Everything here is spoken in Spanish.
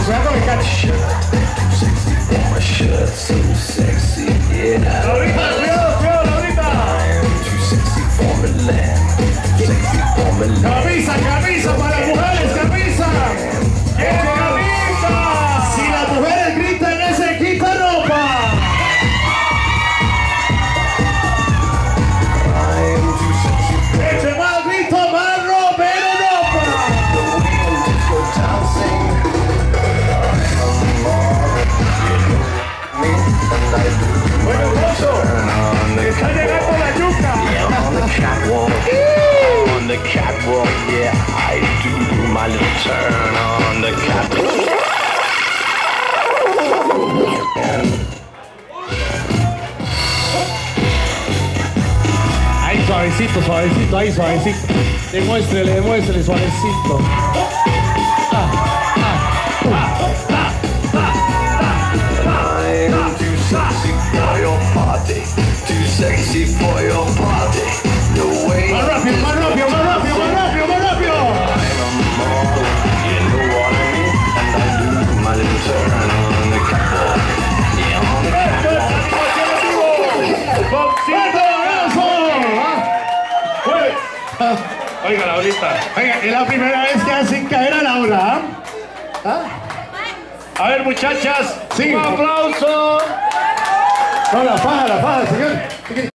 Cuidado que cache. Laurita, cuidado, Laurita. Camisa para las mujeres, camisa. ¡Camisa! Si las mujeres gritan, se quita ropa. Eche más grito, más ropa, pero ropa. Bueno, Fausto, está llegando la yuca. On the catwalk, yeah, I do my little turn on the catwalk. Ahí suavecito, suavecito, ahí suavecito. Demuéstrele, suavecito. I'm too sexy for your party, too sexy for your party. The way más rápido, más rápido, más rápido, más rápido, más rápido. I'm a model, you know what I mean, and I do my little turn on the catwalk. Yeah, on the catwalk. Oiga, Laurita. Oiga, es la primera vez que hacen caer a Laura. ¿Ah? A ver, muchachas, sí. Un aplauso. No, la faja, señor.